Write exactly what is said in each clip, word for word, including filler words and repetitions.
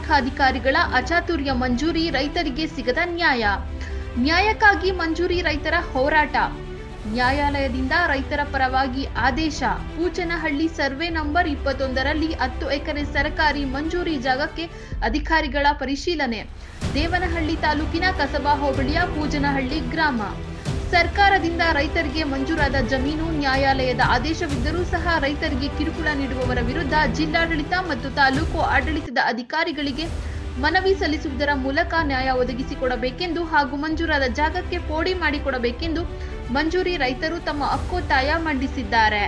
ಇಲಾಖಾಧಿಕಾರಿಗಳ ಅಚಾತುರ್ಯ ಮಂಜೂರಿ ರೈತರಿಗೆ ಸಿಗದ ನ್ಯಾಯ. ನ್ಯಾಯಕ್ಕಾಗಿ ಮಂಜೂರಿ ರೈತರ ಹೋರಾಟ. ನ್ಯಾಯಾಲಯದಿಂದ ರೈತರ ಪರವಾಗಿ ಆದೇಶ. ಪೂಚನಹಳ್ಳಿ ಸರ್ವೆ ನಂಬರ್ ಇಪ್ಪತ್ತೊಂದರಲ್ಲಿ ಹತ್ತು ಎಕರೆ ಸರ್ಕಾರಿ ಮಂಜೂರಿ ಜಾಗಕ್ಕೆ ಅಧಿಕಾರಿಗಳ ಪರಿಶೀಲನೆ. ದೇವನಹಳ್ಳಿ ತಾಲೂಕಿನ ಕಸಬಾ ಹೋಬಳಿಯ ಪೂಜನಹಳ್ಳಿ ಗ್ರಾಮ. ಸರ್ಕಾರದಿಂದ ರೈತರಿಗೆ ಮಂಜೂರಾದ ಜಮೀನು ನ್ಯಾಯಾಲಯದ ಆದೇಶವಿದ್ದರೂ ಸಹ ರೈತರಿಗೆ ಕಿರುಕುಳ ನೀಡುವವರ ವಿರುದ್ಧ ಜಿಲ್ಲಾಡಳಿತ ಮತ್ತು ತಾಲೂಕು ಆಡಳಿತದ ಅಧಿಕಾರಿಗಳಿಗೆ ಮನವಿ ಸಲ್ಲಿಸುವುದರ ಮೂಲಕ ನ್ಯಾಯ ಒದಗಿಸಿಕೊಡಬೇಕೆಂದು ಹಾಗೂ ಮಂಜೂರಾದ ಜಾಗಕ್ಕೆ ಪೋಡಿ ಮಾಡಿಕೊಡಬೇಕೆಂದು ಮಂಜೂರಿ ರೈತರು ತಮ್ಮ ಹಕ್ಕೊತ್ತಾಯ ಮಂಡಿಸಿದ್ದಾರೆ.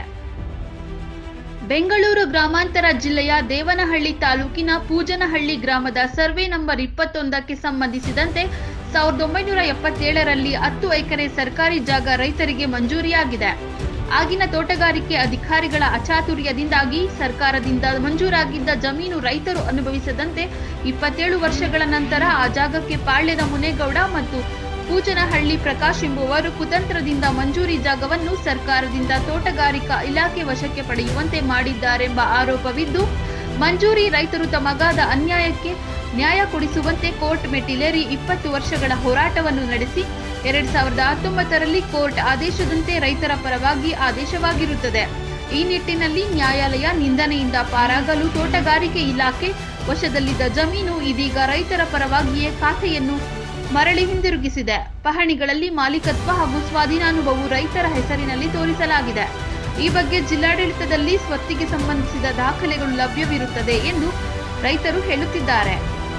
ಬೆಂಗಳೂರು ಗ್ರಾಮಾಂತರ ಜಿಲ್ಲೆಯ ದೇವನಹಳ್ಳಿ ತಾಲೂಕಿನ ಪೂಜನಹಳ್ಳಿ ಗ್ರಾಮದ ಸರ್ವೆ ನಂಬರ್ ಇಪ್ಪತ್ತೊಂದಕ್ಕೆ ಸಂಬಂಧಿಸಿದಂತೆ ಸಾವಿರದ ಒಂಬೈನೂರ ಎಪ್ಪತ್ತೇಳರಲ್ಲಿ ಹತ್ತು ಎಕರೆ ಸರ್ಕಾರಿ ಜಾಗ ರೈತರಿಗೆ ಮಂಜೂರಿಯಾಗಿದೆ. ಆಗಿನ ತೋಟಗಾರಿಕೆ ಅಧಿಕಾರಿಗಳ ಅಚಾತುರ್ಯದಿಂದಾಗಿ ಸರ್ಕಾರದಿಂದ ಮಂಜೂರಾಗಿದ್ದ ಜಮೀನು ರೈತರು ಅನುಭವಿಸದಂತೆ ಇಪ್ಪತ್ತೇಳು ವರ್ಷಗಳ ನಂತರ ಆ ಜಾಗಕ್ಕೆ ಪಾಳ್ಯದ ಮುನೇಗೌಡ ಮತ್ತು ಪೂಜನಹಳ್ಳಿ ಪ್ರಕಾಶ್ ಎಂಬುವರು ಕುತಂತ್ರದಿಂದ ಮಂಜೂರಿ ಜಾಗವನ್ನು ಸರ್ಕಾರದಿಂದ ತೋಟಗಾರಿಕಾ ಇಲಾಖೆ ವಶಕ್ಕೆ ಪಡೆಯುವಂತೆ ಮಾಡಿದ್ದಾರೆಂಬ ಆರೋಪವಿದ್ದು, ಮಂಜೂರಿ ರೈತರು ತಮಗಾದ ಅನ್ಯಾಯಕ್ಕೆ ನ್ಯಾಯ ಕೊಡಿಸುವಂತೆ ಕೋರ್ಟ್ ಮೆಟ್ಟಿಲೇರಿ ಇಪ್ಪತ್ತು ವರ್ಷಗಳ ಹೋರಾಟವನ್ನು ನಡೆಸಿ ಎರಡ್ ಸಾವಿರದ ಹತ್ತೊಂಬತ್ತರಲ್ಲಿ ಕೋರ್ಟ್ ಆದೇಶದಂತೆ ರೈತರ ಪರವಾಗಿ ಆದೇಶವಾಗಿರುತ್ತದೆ. ಈ ನಿಟ್ಟಿನಲ್ಲಿ ನ್ಯಾಯಾಲಯ ನಿಂದನೆಯಿಂದ ಪಾರಾಗಲು ತೋಟಗಾರಿಕೆ ಇಲಾಖೆ ವಶದಲ್ಲಿದ್ದ ಜಮೀನು ಇದೀಗ ರೈತರ ಪರವಾಗಿಯೇ ಖಾತೆಯನ್ನು ಮರಳಿ ಹಿಂದಿರುಗಿಸಿದೆ. ಪಹಣಿಗಳಲ್ಲಿ ಮಾಲೀಕತ್ವ ಹಾಗೂ ಸ್ವಾಧೀನಾನುಭವವು ರೈತರ ಹೆಸರಿನಲ್ಲಿ ತೋರಿಸಲಾಗಿದೆ. ಈ ಬಗ್ಗೆ ಜಿಲ್ಲಾಡಳಿತದಲ್ಲಿ ಸ್ವತ್ತಿಗೆ ಸಂಬಂಧಿಸಿದ ದಾಖಲೆಗಳು ಲಭ್ಯವಿರುತ್ತದೆ ಎಂದು ರೈತರು ಹೇಳುತ್ತಿದ್ದಾರೆ.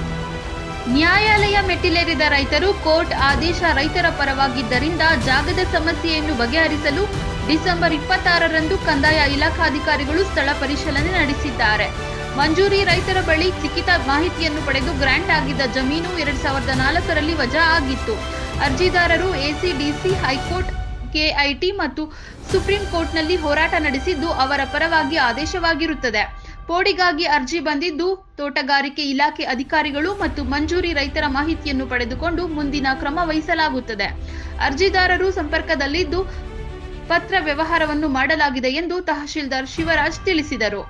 ನ್ಯಾಯಾಲಯ ಮೆಟ್ಟಿಲೇರಿದ ರೈತರು ಕೋರ್ಟ್ ಆದೇಶ ರೈತರ ಪರವಾಗಿದ್ದರಿಂದ ಜಾಗದ ಸಮಸ್ಯೆಯನ್ನು ಬಗೆಹರಿಸಲು ಡಿಸೆಂಬರ್ ಇಪ್ಪತ್ತಾರರಂದು ಕಂದಾಯ ಇಲಾಖಾಧಿಕಾರಿಗಳು ಸ್ಥಳ ಪರಿಶೀಲನೆ ನಡೆಸಿದ್ದಾರೆ. ಮಂಜೂರಿ ರೈತರ ಬಳಿ ಲಿಖಿತ ಮಾಹಿತಿಯನ್ನು ಪಡೆದು ಗ್ರಾಂಟ್ ಆಗಿದ್ದ ಜಮೀನು ಎರಡ್ ಸಾವಿರದ ನಾಲ್ಕರಲ್ಲಿ ವಜಾ ಆಗಿತ್ತು. ಅರ್ಜಿದಾರರು ಎಸಿಡಿಸಿ, ಹೈಕೋರ್ಟ್, ಕೆಐಟಿ ಮತ್ತು ಸುಪ್ರೀಂ ಕೋರ್ಟ್ನಲ್ಲಿ ಹೋರಾಟ ನಡೆಸಿದ್ದು ಅವರ ಪರವಾಗಿ ಆದೇಶವಾಗಿರುತ್ತದೆ. ಪೋಡಿಗಾಗಿ ಅರ್ಜಿ ಬಂದಿದ್ದು ತೋಟಗಾರಿಕೆ ಇಲಾಖೆ ಅಧಿಕಾರಿಗಳು ಮತ್ತು ಮಂಜೂರಿ ರೈತರ ಮಾಹಿತಿಯನ್ನು ಪಡೆದುಕೊಂಡು ಮುಂದಿನ ಕ್ರಮ ವಹಿಸಲಾಗುತ್ತದೆ. ಅರ್ಜಿದಾರರು ಸಂಪರ್ಕದಲ್ಲಿದ್ದು ಪತ್ರ ವ್ಯವಹಾರವನ್ನು ಮಾಡಲಾಗಿದೆ ಎಂದು ತಹಶೀಲ್ದಾರ್ ಶಿವರಾಜ್ ತಿಳಿಸಿದರು.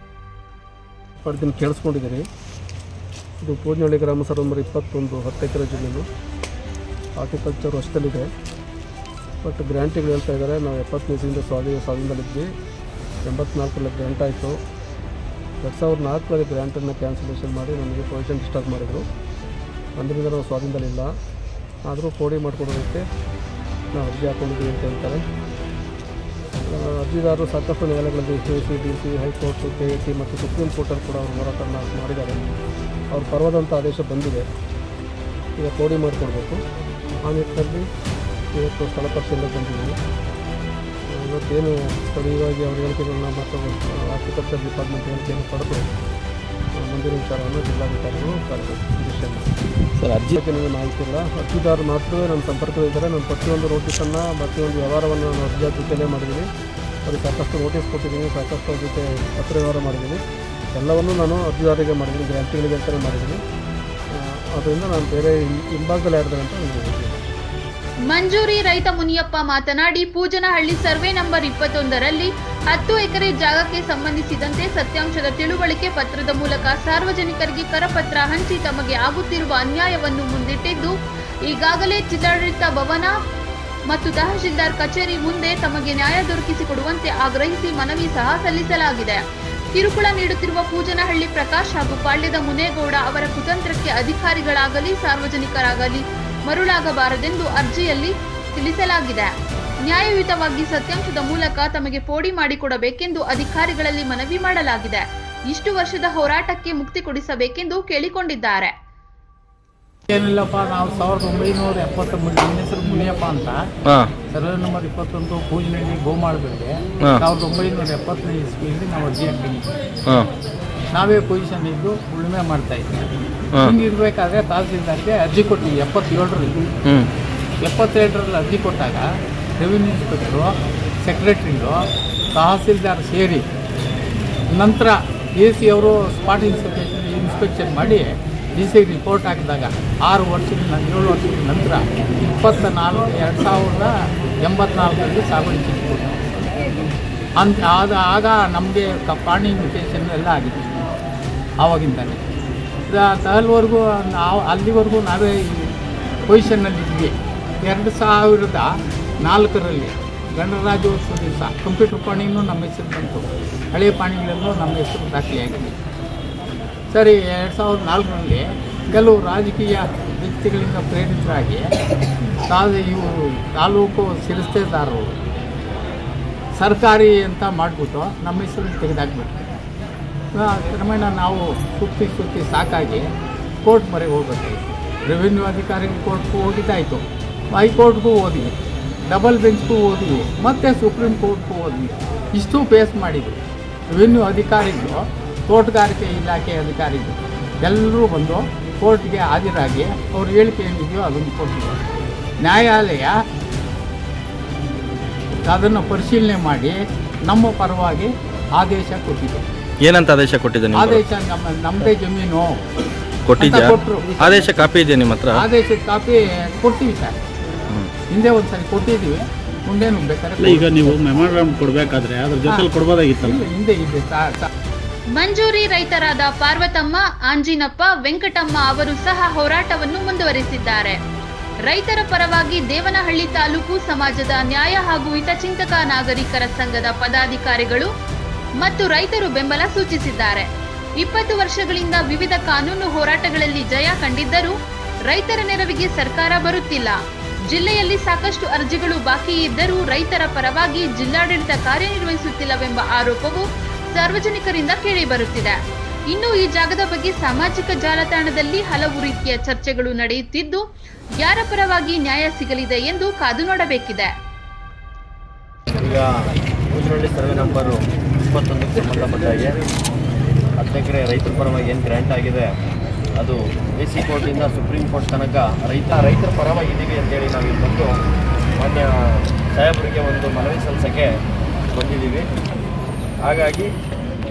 ಕೇಳಿಸ್ಕೊಂಡಿದ್ದೀರಿ. ಇದು ಪೂಜನಹಳ್ಳಿ ಗ್ರಾಮ ಸರ್ವೆ ನಂಬರ್ ಇಪ್ಪತ್ತೊಂದು ಹತ್ತು ಎಕರೆ ಜಮೀನು ಹಾರ್ಟಿಕಲ್ಚರ್ ವಶದಲ್ಲಿದೆ. ಬಟ್ ಗ್ರ್ಯಾಂಟಿಗಳು ಹೇಳ್ತಾ ಇದ್ದಾರೆ ನಾವು ಎಪ್ಪತ್ತನೇ ಇಸವಿಯಿಂದ ಸ್ವಾಧೀನ ಸ್ವಾಧೀನದಲ್ಲಿದ್ವಿ. ಎಂಬತ್ನಾಲ್ಕರಲ್ಲಿ ಗ್ರ್ಯಾಂಟ್ ಆಯಿತು. ಎರಡು ಸಾವಿರದ ನಾಲ್ಕರಲ್ಲಿ ಗ್ರ್ಯಾಂಟನ್ನು ಕ್ಯಾನ್ಸಲೇಷನ್ ಮಾಡಿ ನಮಗೆ ಪ್ರೊವಿಷನ್ ಡಿಸ್ಟರ್ಬ್ ಮಾಡಿದರು. ಅದರಿಂದ ನಾವು ಸ್ವಾಧೀನದಲ್ಲಿಲ್ಲ. ಆದರೂ ಪೋಡಿ ಮಾಡಿಕೊಡೋದಕ್ಕೆ ನಾವು ಅರ್ಜಿ ಹಾಕೊಂಡಿದ್ದೀವಿ ಅಂತ ಹೇಳ್ತಾರೆ. ಅರ್ಜಿದಾರರು ಸಾಕಷ್ಟು ನ್ಯಾಯಾಲಯಗಳಲ್ಲಿ K C D C, high court, K A T ಮತ್ತು ಸುಪ್ರೀಂ ಕೋರ್ಟಲ್ಲಿ ಕೂಡ ಅವರು ಹೋರಾಟವನ್ನು ಮಾಡಿದ್ದಾರೆ. ಅವ್ರ ಪರವಾದಂಥ ಆದೇಶ ಬಂದಿದೆ. ಈಗ ಪೋಡಿ ಮಾಡಿಕೊಡ್ಬೇಕು. ಆ ನಿಟ್ಟಿನಲ್ಲಿ ಇವತ್ತು ಸ್ಥಳ ಪರಿಶೀಲನೆ ಬಂದಿದ್ದೀವಿ. ಇವತ್ತೇನು ಸ್ಥಳೀಯವಾಗಿ ಅವ್ರ ಹೇಳಿಕೆಗಳನ್ನ ಮತ್ತು ಹಾರ್ಟಿಕಲ್ಚರ್ ಡಿಪಾರ್ಟ್ಮೆಂಟ್ ಹೇಳಿಕೆಯನ್ನು ಪಡೆದು ಮುಂದಿನ ವಿಚಾರವನ್ನು ಜಿಲ್ಲಾಧಿಕಾರಿಗಳು ವಿಷಯನ ಸರ್ ಅರ್ಜಿ ಬಗ್ಗೆ ನಿಮಗೆ ಮಾಹಿತಿ ಇಲ್ಲ. ಅರ್ಜಿದಾರರು ಮಾತ್ರವೇ ನನ್ನ ಸಂಪರ್ಕವಿದ್ದಾರೆ. ನಾನು ಪ್ರತಿಯೊಂದು ನೋಟಿಸನ್ನು ಪ್ರತಿಯೊಂದು ವ್ಯವಹಾರವನ್ನು ನಾನು ಅರ್ಜಿಯ ಜೊತೆಯಲ್ಲೇ ಮಾಡಿದ್ದೀನಿ. ಅವ್ರಿಗೆ ಸಾಕಷ್ಟು ನೋಟಿಸ್ ಕೊಟ್ಟಿದ್ದೀನಿ, ಸಾಕಷ್ಟು ಅವ್ರ ಜೊತೆ ಪತ್ರ ವ್ಯವಹಾರ ಮಾಡಿದ್ದೀನಿ. ಎಲ್ಲವನ್ನೂ ನಾನು ಅರ್ಜಿದಾರರಿಗೆ ಮಾಡಿದ್ದೀನಿ, ಗ್ರ್ಯಾಂಟಿಗಳಿಗೆ ಅಂತಲೇ ಮಾಡಿದ್ದೀನಿ. ಅದರಿಂದ ನಾನು ಬೇರೆ ಹಿಂಭಾಗದಲ್ಲಿ ಯಾರಿದ್ದಾರೆ ಅಂತ ನನಗೆ ಮಂಜೂರಿ ರೈತ ಮುನಿಯಪ್ಪ ಮಾತನಾಡಿ, ಪೂಜನಹಳ್ಳಿ ಸರ್ವೆ ನಂಬರ್ ಇಪ್ಪತ್ತೊಂದರಲ್ಲಿ ಹತ್ತು ಎಕರೆ ಜಾಗಕ್ಕೆ ಸಂಬಂಧಿಸಿದಂತೆ ಸತ್ಯಾಂಶದ ತಿಳುವಳಿಕೆ ಪತ್ರದ ಮೂಲಕ ಸಾರ್ವಜನಿಕರಿಗೆ ಕರಪತ್ರ ಹಂಚಿ ತಮಗೆ ಆಗುತ್ತಿರುವ ಅನ್ಯಾಯವನ್ನು ಮುಂದಿಟ್ಟಿದ್ದು, ಈಗಾಗಲೇ ಜಿಲ್ಲಾಡಳಿತ ಭವನ ಮತ್ತು ತಹಶೀಲ್ದಾರ್ ಕಚೇರಿ ಮುಂದೆ ತಮಗೆ ನ್ಯಾಯ ದೊರಕಿಸಿಕೊಡುವಂತೆ ಆಗ್ರಹಿಸಿ ಮನವಿ ಸಹ ಸಲ್ಲಿಸಲಾಗಿದೆ. ಕಿರುಕುಳ ನೀಡುತ್ತಿರುವ ಪೂಜನಹಳ್ಳಿ ಪ್ರಕಾಶ್ ಹಾಗೂ ಪಾಳ್ಯದ ಮುನೇಗೌಡ ಅವರ ಕುತಂತ್ರಕ್ಕೆ ಅಧಿಕಾರಿಗಳಾಗಲಿ ಸಾರ್ವಜನಿಕರಾಗಲಿ ಮರುಳಾಗಬಾರದೆಂದು ಅರ್ಜಿಯಲ್ಲಿ ತಿಳಿಸಲಾಗಿದೆ. ನ್ಯಾಯಯುತವಾಗಿ ಸತ್ಯಾಂಶದ ಮೂಲಕ ತಮಗೆ ಪೋಡಿ ಮಾಡಿಕೊಡಬೇಕೆಂದು ಅಧಿಕಾರಿಗಳಲ್ಲಿ ಮನವಿ ಮಾಡಲಾಗಿದೆ. ಇಷ್ಟು ವರ್ಷದ ಹೋರಾಟಕ್ಕೆ ಮುಕ್ತಿ ಕೊಡಿಸಬೇಕೆಂದು ಕೇಳಿಕೊಂಡಿದ್ದಾರೆ. ಏನಿಲ್ಲಪ್ಪ, ನಾವು ಸಾವಿರದ ಒಂಬೈನೂರ ಎಪ್ಪತ್ತ ನನ್ನ ಹೆಸರು ಮುನಿಯಪ್ಪ ಅಂತ, ಸರ್ವೆ ನಂಬರ್ ಇಪ್ಪತ್ತೊಂದು ಪೂಜನಹಳ್ಳಿ ಗೋಮಾಳಗಳಿಗೆ ಸಾವಿರದ ಒಂಬೈನೂರ ಎಪ್ಪತ್ತನೇ ಇಸ್ವಿಯಲ್ಲಿ ನಾವು ಅರ್ಜಿ ಹಾಕಿದ್ವಿ. ನಾವೇ ಪೊಸಿಷನ್ ಇದ್ದು ಉಳುಮೆ ಮಾಡ್ತಾ ಇದ್ವಿ. ಹಿಂಗಿರ್ಬೇಕಾದ್ರೆ ತಹಸೀಲ್ದಾರ್ಗೆ ಅರ್ಜಿ ಕೊಟ್ಟಿದ್ವಿ ಎಪ್ಪತ್ತೇಳರಲ್ಲಿ. ಎಪ್ಪತ್ತೆರಡರಲ್ಲಿ ಅರ್ಜಿ ಕೊಟ್ಟಾಗ ರೆವಿನ್ಯೂ ಇನ್ಸ್ಪೆಕ್ಟ್ರು, ಸೆಕ್ರೆಟ್ರಿಗಳು, ತಹಸೀಲ್ದಾರ್ ಸೇರಿ ನಂತರ ಎ ಸಿ ಅವರು ಸ್ಪಾಟ್ ಇನ್ಸ್ಪೆಕ್ಷನ್ ಇನ್ಸ್ಪೆಕ್ಷನ್ ಮಾಡಿ ಡಿ ಸಿ ರಿಪೋರ್ಟ್ ಹಾಕಿದಾಗ ಆರು ವರ್ಷದ ಏಳು ವರ್ಷದ ನಂತರ ಇಪ್ಪತ್ತ ನಾಲ್ಕು ಎರಡು ಸಾವಿರದ ಎಂಬತ್ನಾಲ್ಕರಲ್ಲಿ ಸಾಗುವಳಿ ಚೀಟಿ ಕೊಟ್ಟು ಅಂತ ಆದ ಆಗ ನಮಗೆ ಪಾಣಿ ಮ್ಯೂಟೇಷನ್ ಎಲ್ಲ ಆಗಿತ್ತು ಆವಾಗಿಂದಲೇ. ತಹಲ್ವರೆಗೂ ನಾವು ಅಲ್ಲಿವರೆಗೂ ನಾವೇ ಪೊಸಿಷನ್ನಲ್ಲಿದ್ವಿ. ಎರಡು ಸಾವಿರದ ನಾಲ್ಕರಲ್ಲಿ ಗಣರಾಜ್ಯೋತ್ಸವ ದಿವಸ ಕಂಪ್ಯೂಟರ್ ಪಾಣಿನೂ ನಮ್ಮ ಹೆಸರು ಬಂತು, ಹಳೆಯ ಪಾಣಿಗಳಲ್ಲೂ ನಮ್ಮ ಹೆಸರು ದಾಖಲೆಯಾಗಿದೆ. ಸರಿ, ಎರಡು ಸಾವಿರದ ನಾಲ್ಕರಲ್ಲಿ ಕೆಲವು ರಾಜಕೀಯ ವ್ಯಕ್ತಿಗಳಿಂದ ಪ್ರೇರಿತರಾಗಿ ತಾವು ಇವರು ತಾಲೂಕು ಶಿರಸ್ತೇದಾರರು ಸರ್ಕಾರಿ ಅಂತ ಮಾಡಿಬಿಟ್ಟು ನಮ್ಮ ಹೆಸರನ್ನು ತೆಗೆದಾಕ್ಬಿಟ್ಟು ಕ್ರಮೇಣ ನಾವು ಸುತ್ತಿ ಸುತ್ತಿ ಸಾಕಾಗಿ ಕೋರ್ಟ್ ಮೊರೆ ಹೋಗ್ಬೇಕಾಗಿತ್ತು. ರೆವಿನ್ಯೂ ಅಧಿಕಾರಿಗಳು ಕೋರ್ಟ್ಗೂ ಹೋಗಿದ್ದಾಯಿತು, ಹೈಕೋರ್ಟ್ಗೂ ಹೋದ್ವಿ, ಡಬಲ್ ಬೆಂಚ್ಗೂ ಹೋದ್ವಿ, ಮತ್ತು ಸುಪ್ರೀಂ ಕೋರ್ಟ್ಗೂ ಹೋದ್ವಿ. ಇಷ್ಟು ಫೇಸ್ ಮಾಡಿದ್ವಿ. ರೆವಿನ್ಯೂ ಅಧಿಕಾರಿಗಳು, ತೋಟಗಾರಿಕೆ ಇಲಾಖೆ ಅಧಿಕಾರಿಗಳು ಎಲ್ಲರೂ ಬಂದು ಕೋರ್ಟ್ಗೆ ಹಾಜರಾಗಿ ಅವ್ರ ಹೇಳಿಕೆ ಏನಿದೆಯೋ ಅದನ್ನು ಕೊಟ್ಟಿದ್ದಾರೆ. ನ್ಯಾಯಾಲಯ ಅದನ್ನು ಪರಿಶೀಲನೆ ಮಾಡಿ ನಮ್ಮ ಪರವಾಗಿ ಆದೇಶ ಕೊಟ್ಟಿದೆ. ಏನಂತ ಆದೇಶ ಕೊಟ್ಟಿದೆ? ಆದೇಶ ನಮ್ಮ ನಮ್ಮದೇ ಜಮೀನು ಕೊಟ್ಟಿದ್ಯಾ? ಕೊಟ್ಟರು. ಆದೇಶ ಕಾಪಿ ಇದೆ ನಿಮ್ಮ ಹತ್ರ? ಆದೇಶದ ಕಾಪಿ ಕೊಡ್ತೀವಿ ಸರ್, ಹಿಂದೆ ಒಂದ್ಸರಿ ಕೊಟ್ಟಿದ್ದೀವಿ, ಮುಂದೇನು ಬೇಕಾದ್ರೆ. ಈಗ ನೀವು ಮೆಮೊರಾಂಡಮ್ ಕೊಡಬೇಕಾದ್ರೆ ಅದ್ರ ಜೊತೆ ಕೊಡಬಹುದಾಗಿತ್ತಲ್ಲ? ಹಿಂದೆ ಇದೆ. ಮಂಜೂರಿ ರೈತರಾದ ಪಾರ್ವತಮ್ಮ, ಆಂಜಿನಪ್ಪ, ವೆಂಕಟಮ್ಮ ಅವರು ಸಹ ಹೋರಾಟವನ್ನು ಮುಂದುವರೆಸಿದ್ದಾರೆ. ರೈತರ ಪರವಾಗಿ ದೇವನಹಳ್ಳಿ ತಾಲೂಕು ಸಮಾಜದ ನ್ಯಾಯ ಹಾಗೂ ಹಿತಚಿಂತಕ ನಾಗರಿಕರ ಸಂಘದ ಪದಾಧಿಕಾರಿಗಳು ಮತ್ತು ರೈತರು ಬೆಂಬಲ ಸೂಚಿಸಿದ್ದಾರೆ. ಇಪ್ಪತ್ತು ವರ್ಷಗಳಿಂದ ವಿವಿಧ ಕಾನೂನು ಹೋರಾಟಗಳಲ್ಲಿ ಜಯ ಕಂಡಿದ್ದರೂ ರೈತರ ನೆರವಿಗೆ ಸರ್ಕಾರ ಬರುತ್ತಿಲ್ಲ. ಜಿಲ್ಲೆಯಲ್ಲಿ ಸಾಕಷ್ಟು ಅರ್ಜಿಗಳು ಬಾಕಿ ಇದ್ದರೂ ರೈತರ ಪರವಾಗಿ ಜಿಲ್ಲಾಡಳಿತ ಕಾರ್ಯನಿರ್ವಹಿಸುತ್ತಿಲ್ಲವೆಂಬ ಆರೋಪವು ಸಾರ್ವಜನಿಕರಿಂದ ಕೇಳಿಬರುತ್ತಿದೆ. ಇನ್ನು ಈ ಜಾಗದ ಬಗ್ಗೆ ಸಾಮಾಜಿಕ ಜಾಲತಾಣದಲ್ಲಿ ಹಲವು ರೀತಿಯ ಚರ್ಚೆಗಳು ನಡೆಯುತ್ತಿದ್ದು, ಯಾರ ಪರವಾಗಿ ನ್ಯಾಯ ಸಿಗಲಿದೆ ಎಂದು ಕಾದು ನೋಡಬೇಕಿದೆ. ಈಗ ಊರಿನಲ್ಲಿ ಸರ್ವೆ ನಂಬರು ಇಪ್ಪತ್ತೊಂದಕ್ಕೆ ಸಂಬಂಧಪಟ್ಟ ಹಾಗೆ ಹತ್ತು ಎಕರೆ ರೈತರ ಪರವಾಗಿ ಏನು ಗ್ರ್ಯಾಂಟ್ ಆಗಿದೆ ಅದು ಎ ಸಿ ಕೋರ್ಟಿಂದ ಸುಪ್ರೀಂ ಕೋರ್ಟ್ ತನಕ ರೈತ ರೈತರ ಪರವಾಗಿ ಇದೀವಿ ಅಂತೇಳಿ ನಾವು ಇಲ್ಲಿ ಬಂದು ಮಾನ್ಯ ಸಾಹೇಬರಿಗೆ ಒಂದು ಮನವಿ ಸಲ್ಲಿಸೋಕ್ಕೆ ಬಂದಿದ್ದೀವಿ. ಹಾಗಾಗಿ